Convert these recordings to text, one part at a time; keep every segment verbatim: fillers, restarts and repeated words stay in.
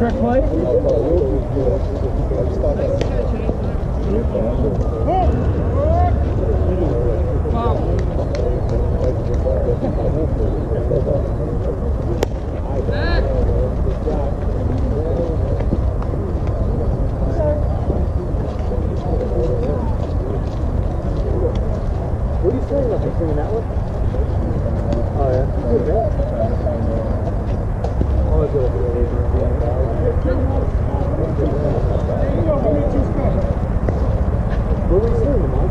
trick play? What are you saying? Nothing singing that one? Oh yeah. Oh, it's good. What were you saying, Lamont?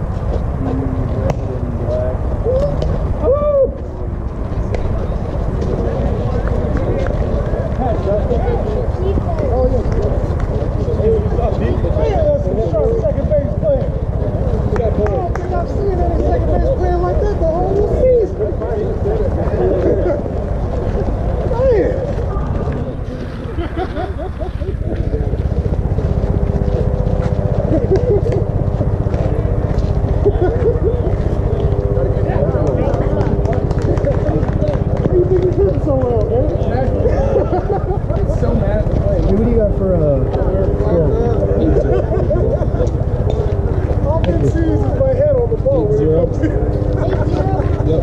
Second base player. I don't think I've seen any second base player like that the whole season. How you think he's hitting so well, man? I'm so mad at the play. What do you got for uh, score? All I can see is my head on the ball. Eight zero. Yep.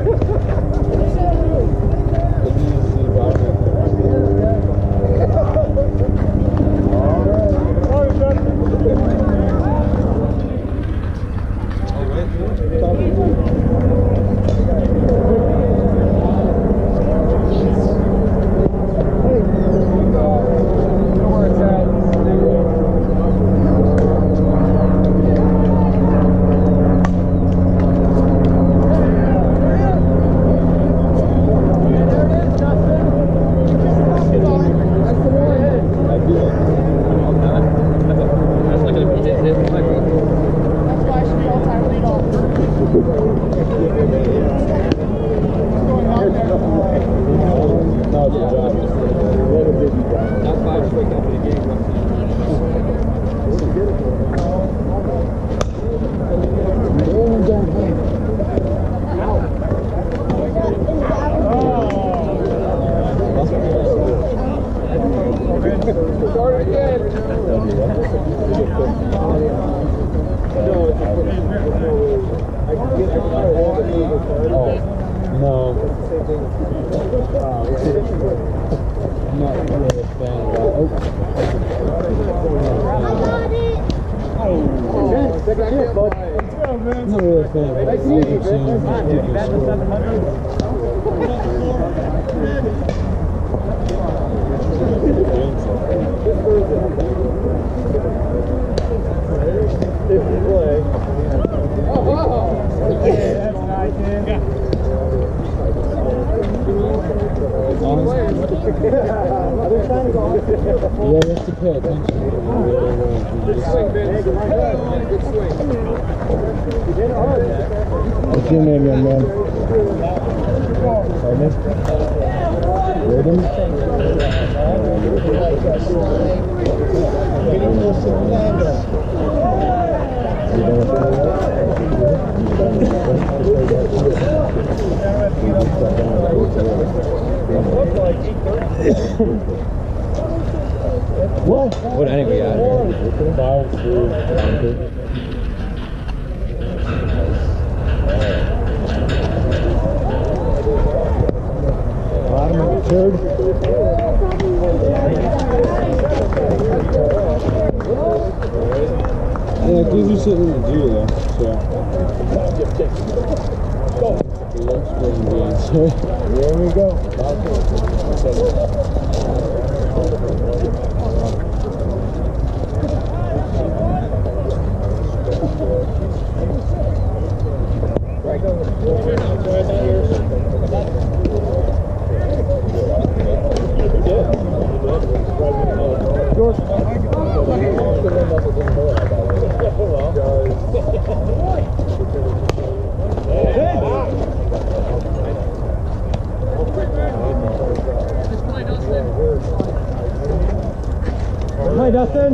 Yeah, you have to pay attention. What's your name, young man? Pardon? Rhythm? What? What inning we at? Five, three, bottom of the third. Yeah, because you're sitting in the G though, so. There we go. Hi, Dustin.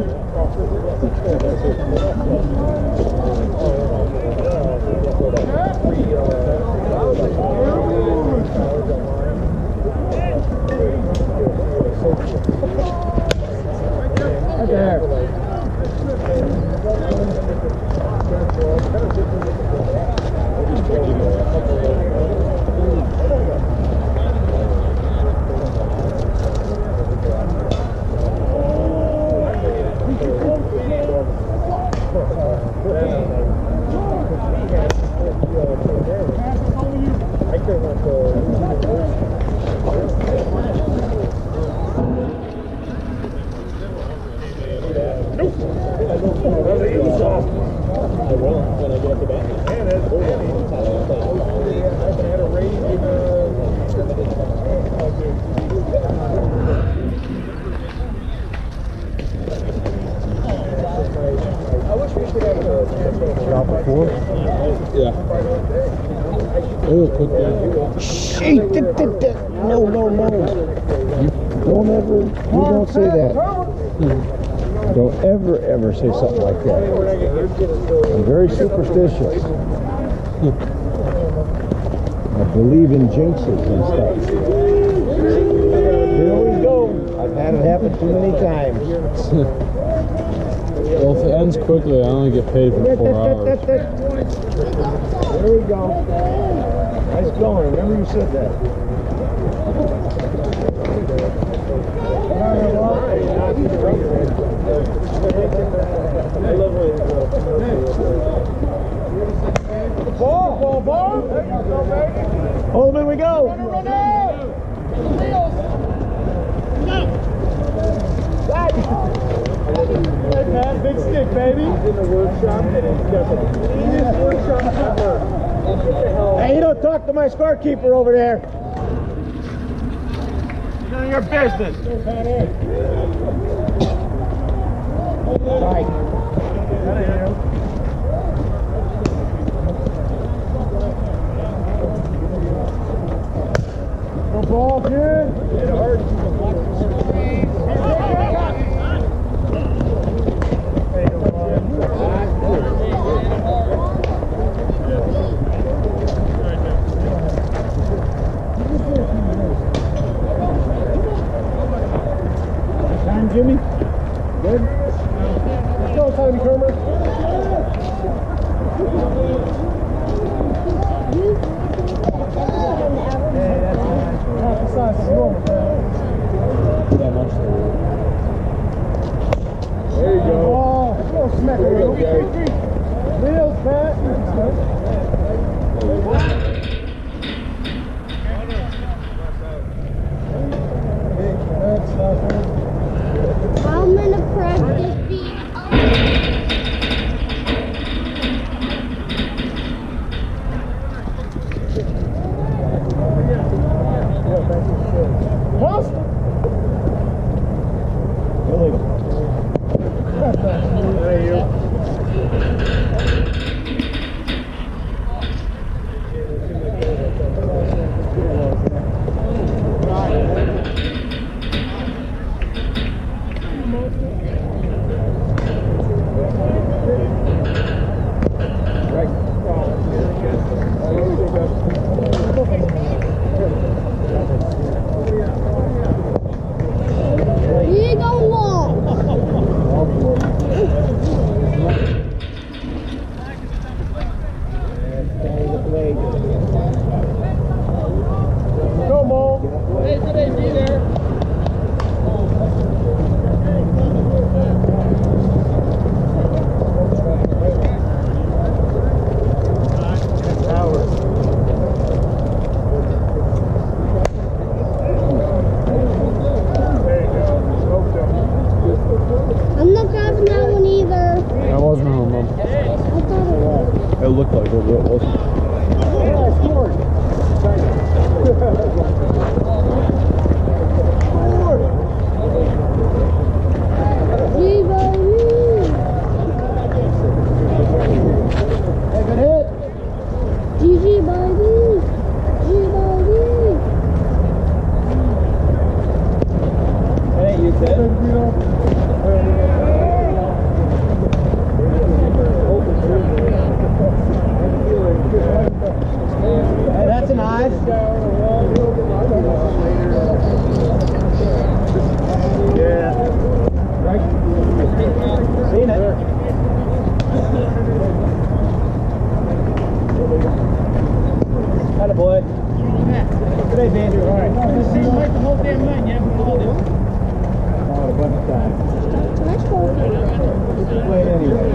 No, no, no. Don't ever, you don't say that. Don't ever, ever say something like that. I'm very superstitious. I believe in jinxes and stuff. Here we go. I've had it happen too many times. Well, if it ends quickly, I only get paid for four hours. There we go. Nice going. Remember you said that. Ball, ball, ball. Hold it, we go. Hey, man, big stick, baby. He's in the workshop and he's got the easiest workshop ever. Hey, you don't talk to my scorekeeper over there. None of your business. Right. Go ball, kid. It hurts. Time, Jimmy? Good? Let's go, Tommy Kermer. Hey, that's nice. Half the size of normal, man. That much. There you go. Oh, go smack it. Wheels, Pat. I'm gonna practice beat. Post. Illegal. There you. You go long. Go, Mo. Hey, today, be there. I'm not grabbing that one either. That wasn't home, Mom. I thought it was. It looked like it, but it wasn't. G baby. Hey, good hit. G G baby. G baby. That ain't you, Ted. Hey, that's an eye. Yeah. Right. Seen it. Had a boy. Today's Andrew. All right. See you like the whole damn night. You haven't called it. Called a bunch of times. Let's go. Play it anyway.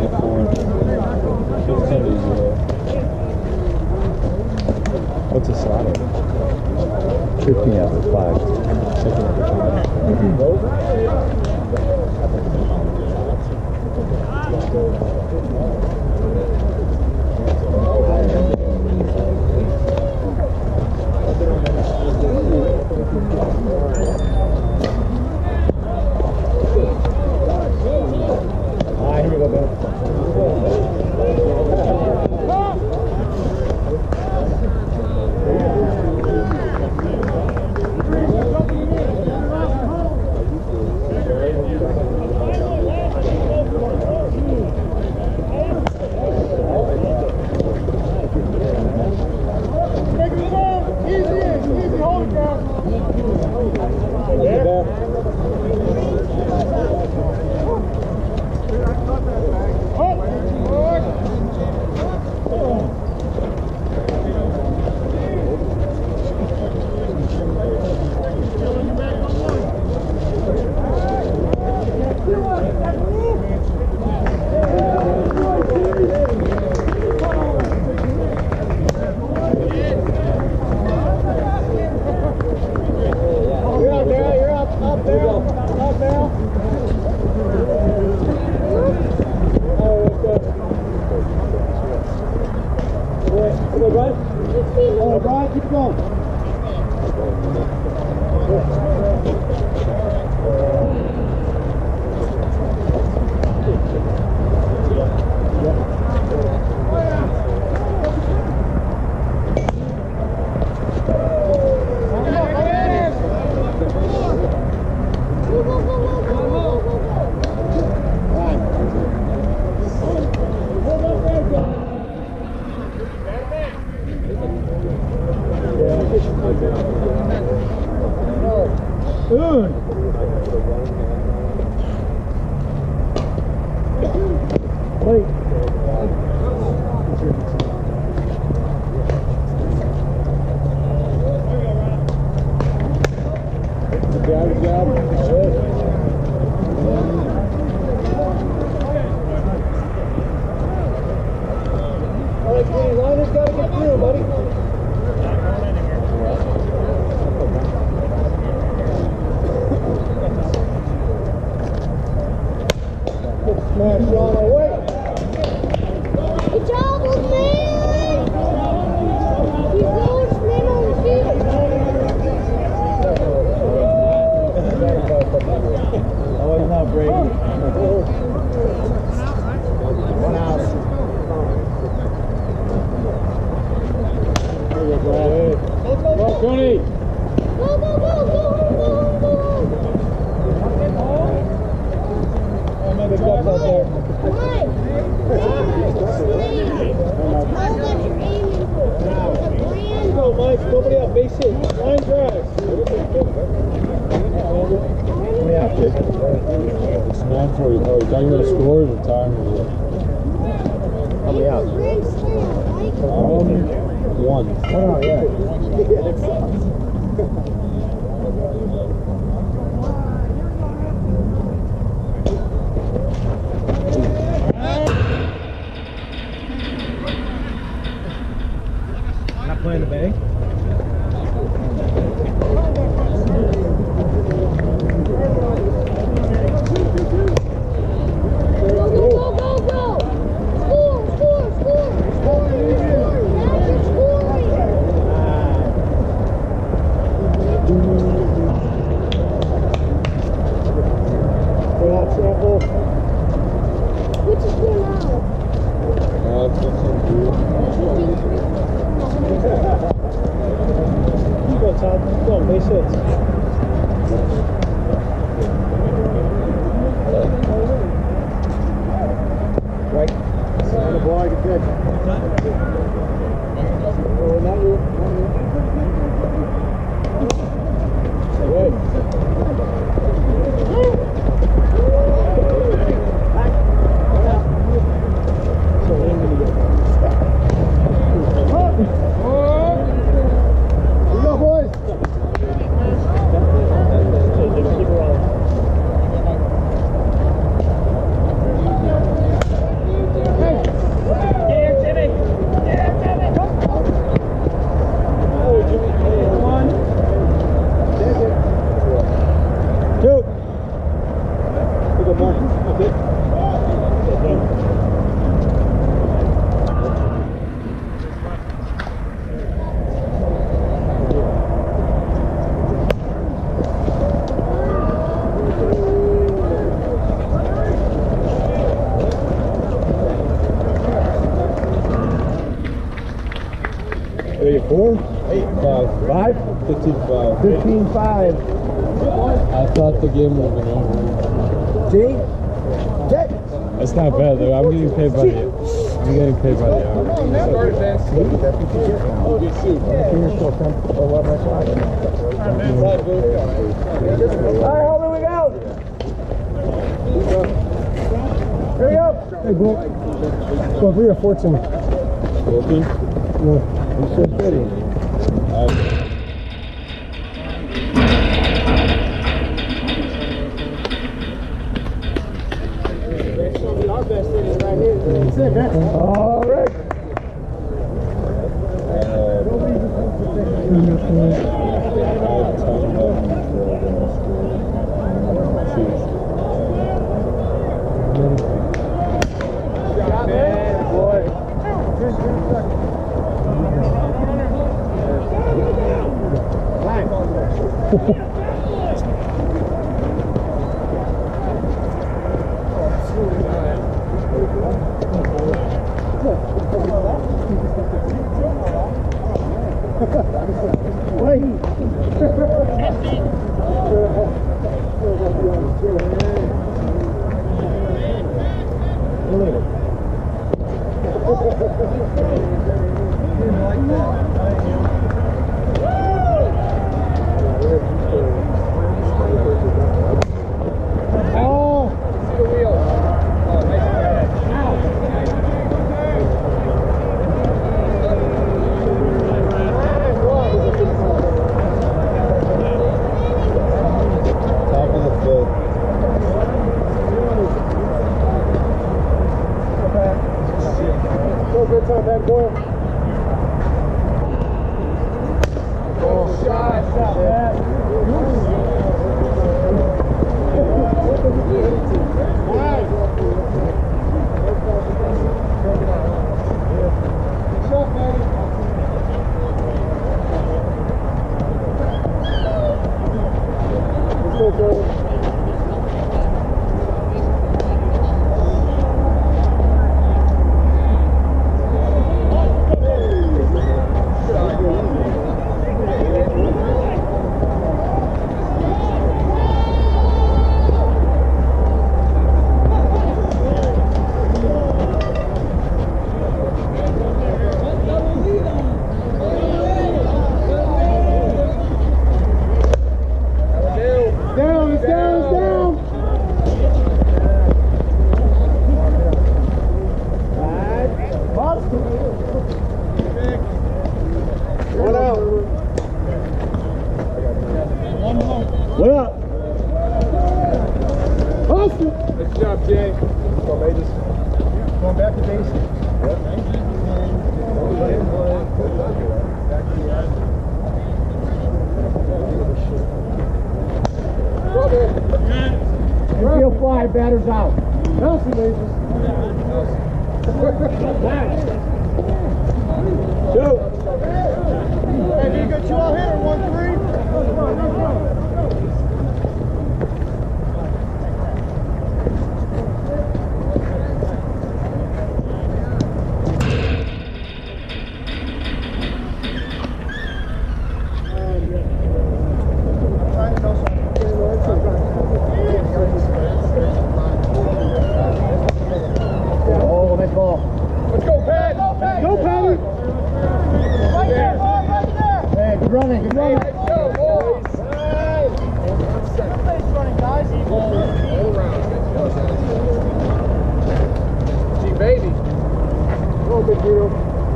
twenty-four. fifteen to zero. What's a slaughter? fifteen after five. Second after Ah, here we go, Ben. Three, four? Five. Five? Fifteen, five. Fifteen five. I thought the game would have been over. See? Check. That's not bad though. I'm getting paid by the I'm getting paid by the hour. See, that's what you get now. Good suit. You're still ten, eleven o'clock. All right, over we go. Here we go. Hey, Bo. Go three or fourteen. fourteen? Yeah. You said thirty. All right. What up? Awesome. Nice job, Jay. Well, they just Going back to basics. Infield fly, batter's out. Nelson, bases. Two. Hey, you got two all hitter, one three. Oh, nice ball. let's go, Pat. Go, Patty. Go, Patty. Right there, ball, right there. Hey, good running, good running. Let's go, boys. Everybody's running, guys. All around. Gee, baby. Go, big deal.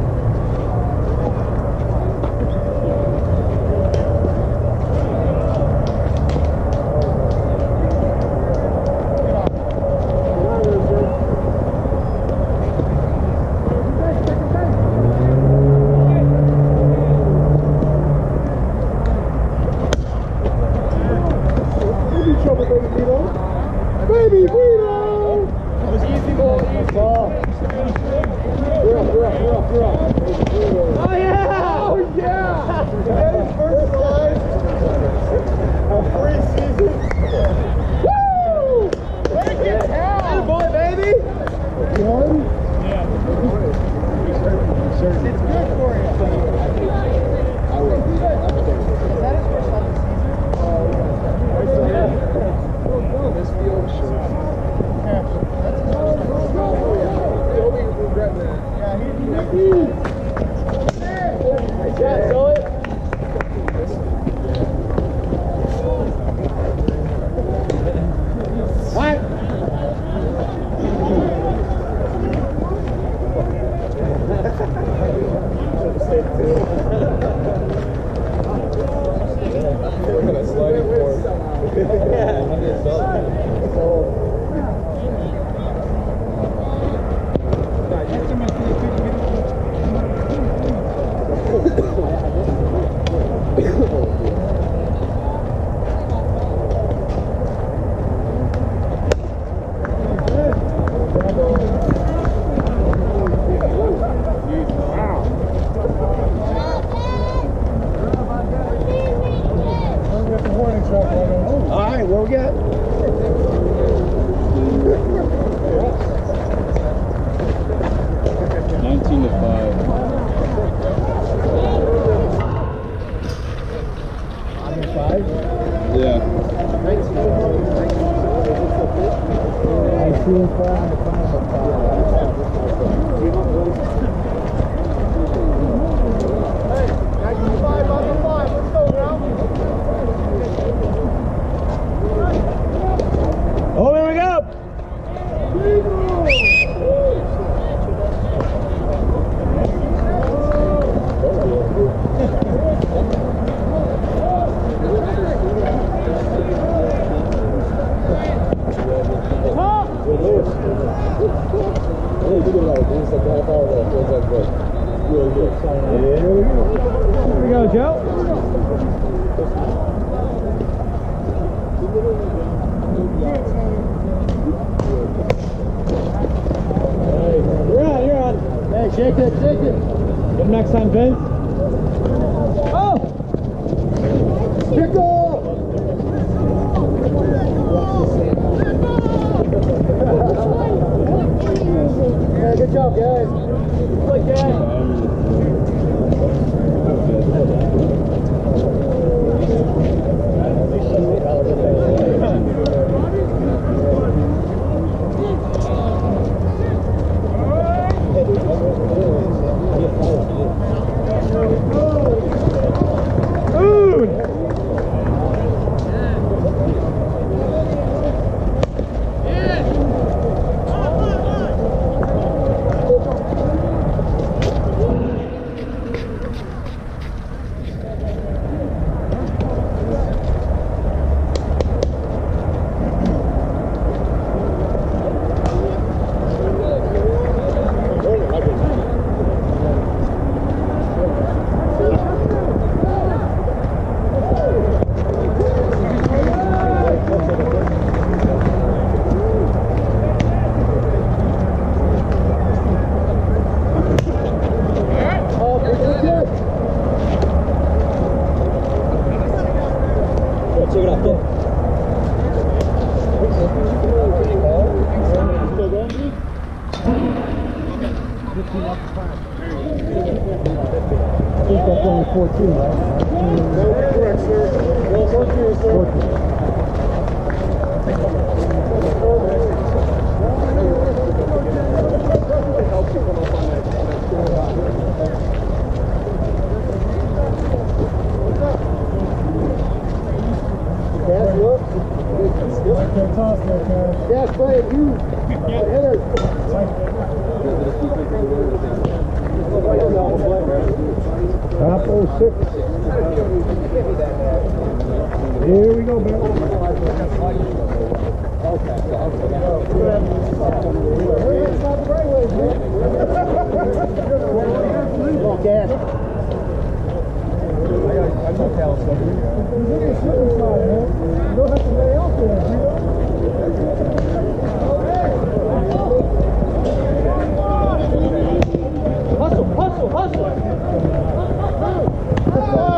Baby Vito! That was easy ball, easy. Ball. You're up, you're up, you're up. All right, what we got? Nineteen to five. Five? Yeah. Nineteen five. Five on the five. Let's go now. Oh, here we go. Here we go, Joe. You're on, you're on. Hey, shake it, shake it. Good next time, Vince. Oh! Pickle! Yeah, good job, guys. Good guys. fourteen, right? No, correct, sir. Well, fourteen, sir. Cash, look. Cash, play it, you. Hitter. Top oh six. Here we go, Bill. Cash. Hustle, hustle, hustle.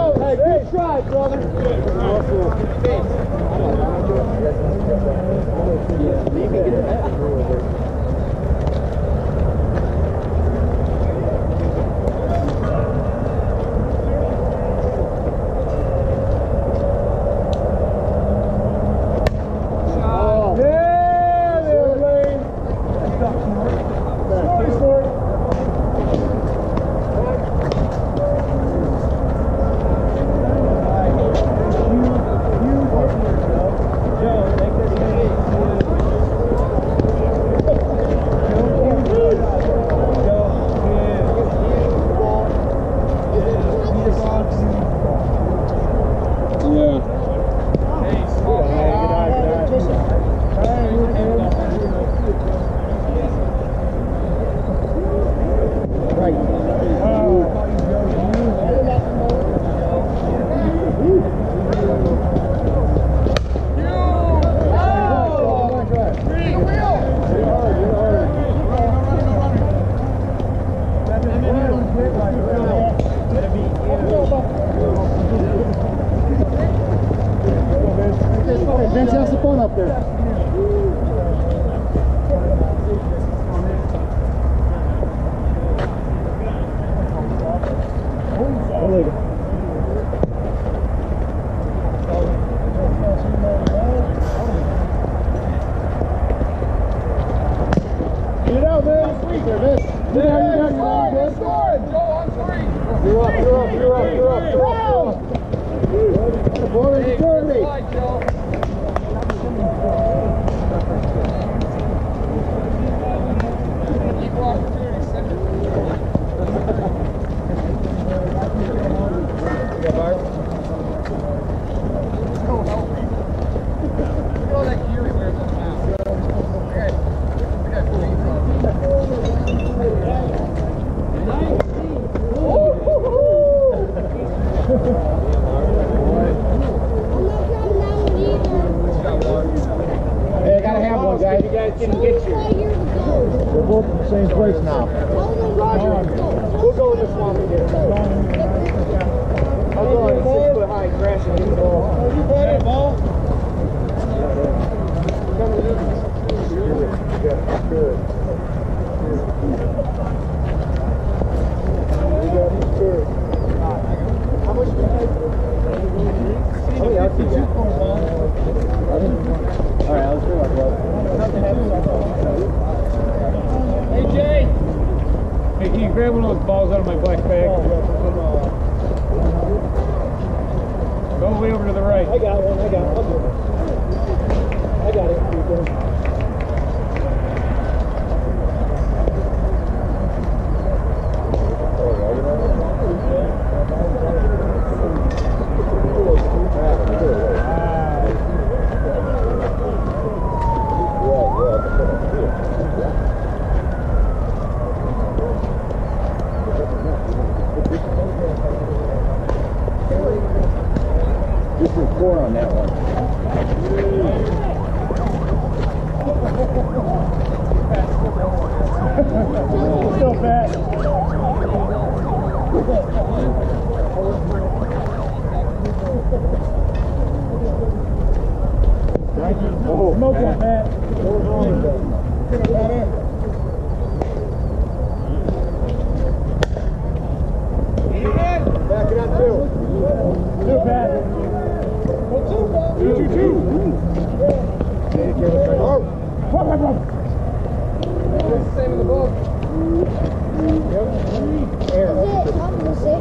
You're up, you're up, you're up, you're up, you're up. The ball is dirty. Hey, I gotta have one, guys. You guys didn't get you. We're both in the same place now. Roger, we'll go with this one again. I'll go on a six foot high crash and get the ball. Oh, you got the ball? Yeah, good. Good. How much do you pay for? How many outs you got? All right, I'll do my glove. Hey, Jay! Hey, can you grab one of those balls out of my black bag? Go way over to the right. I got one, I got it. I'll do it. I got it. Keep going. Just record on that one. Still fast. Oh, Smoke that, Matt. Back it up, two. Two, Pat. Two, two, two. Oh. Same in the ball. Yep. Air. Top of the six.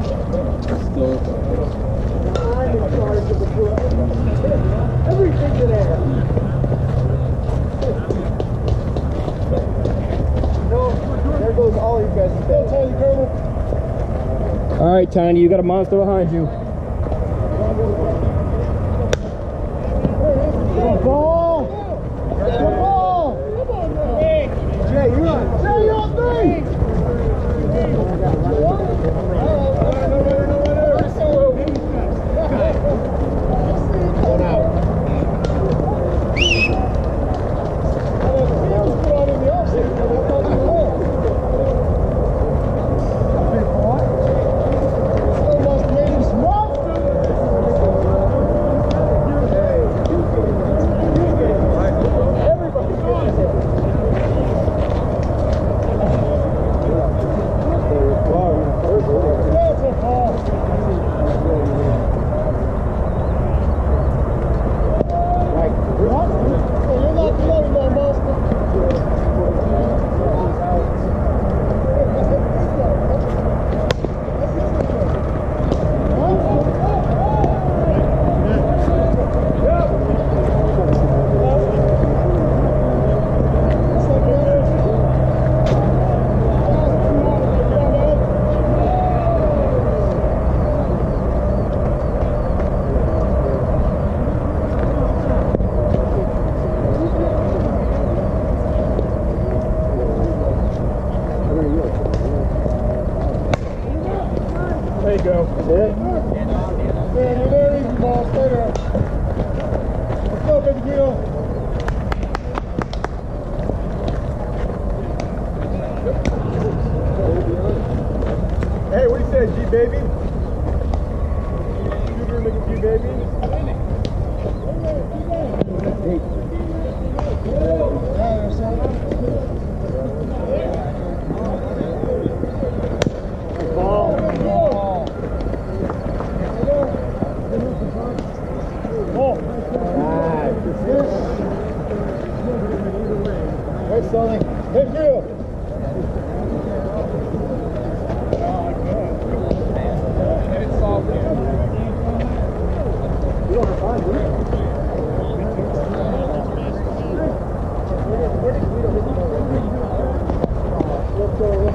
I'm in charge of the foot. Everything's in air. No, there goes all you guys. Don't tell you, Colonel. All right, Tiny, you got a monster behind you. Ball! Good ball! Jay, you're on. Jay, you're on three! One out. There you go. That's it? Yeah, you're there, easy ball. Stay there. Let's go, baby Guido. Hey, what do you say, G baby? You gonna make a G baby? Ball. Ball. Nice, Sully. Thank you.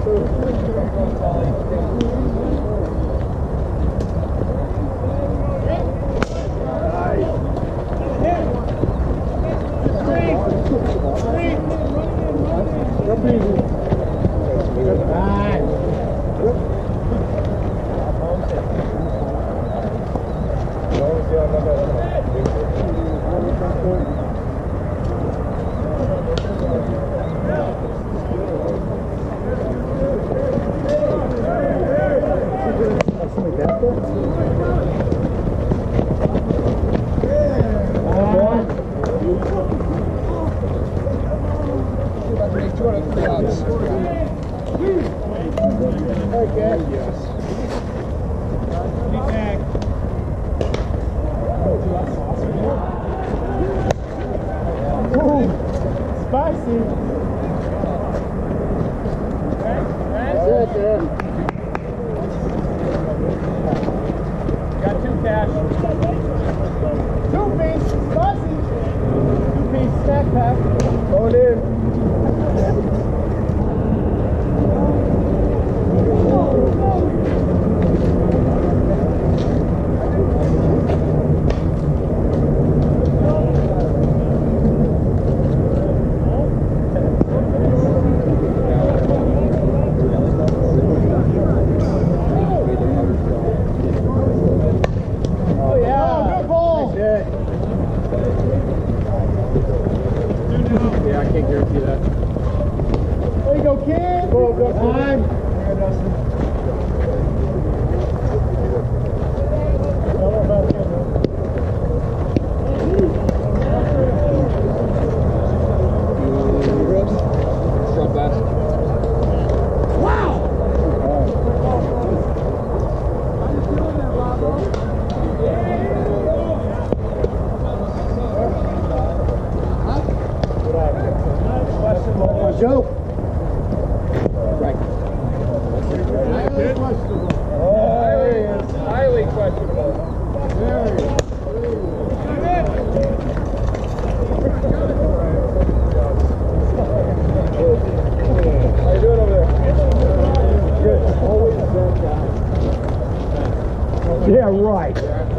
Yeah, right.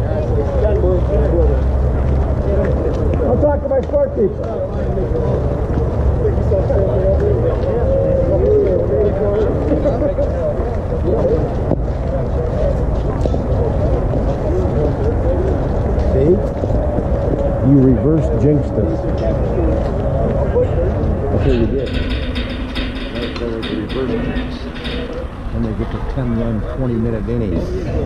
I'll talk to my sport teacher. See? You reverse jinxed us. Okay, you did. That was a reverse jinx. And they get to ten run, twenty minute innings.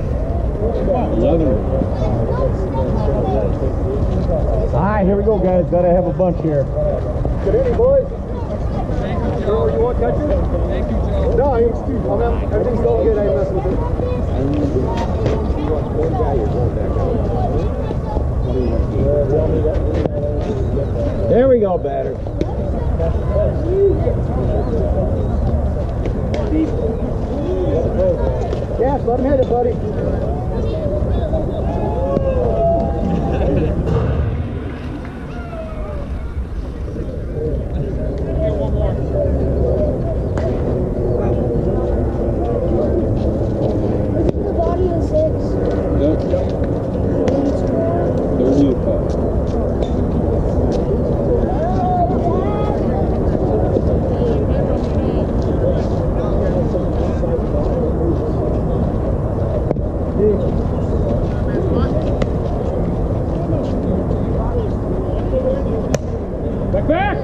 Alright, here we go, guys. Gotta have a bunch here. Good evening, boys. Joe, you want catcher? Thank you, Joe. No, it's too. I'm out. Everything's going good. I ain't messing with it. There we go, batter. Yes, let him hit it, buddy. Back back!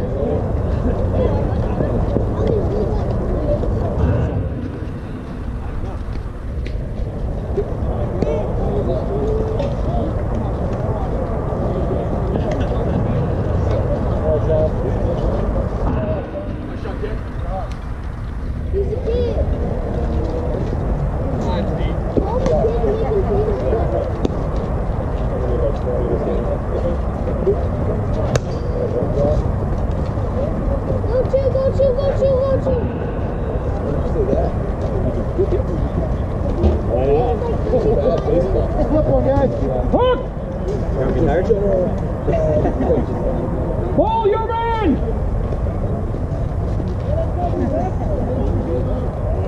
Pull your man!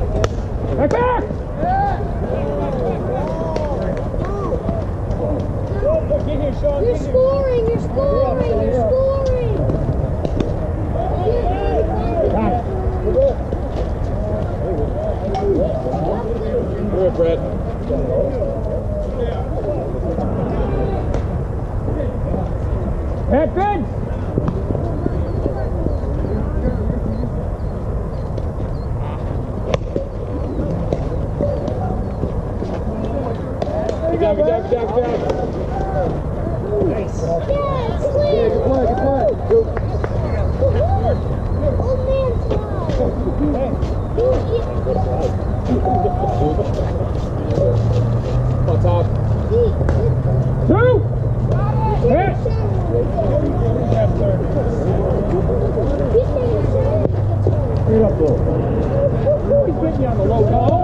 job, good job, good job, good job. Nice. Yeah, it's Yeah, clear. good play, good play. Good. Old man's On top. Two. Hit. Straight up low. He's getting you on the low ball.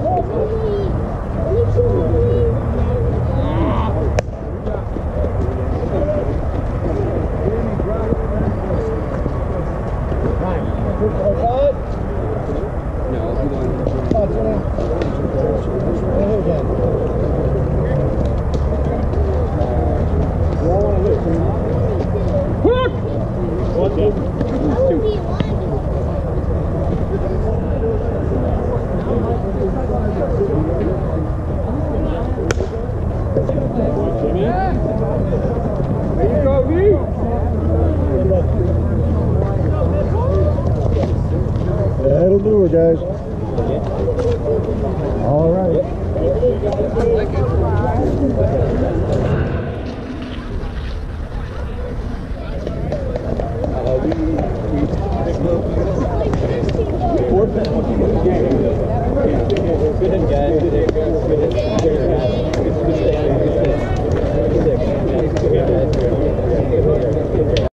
Hook! What's it? Jimmy. There you go, V. That'll do it, guys. All right.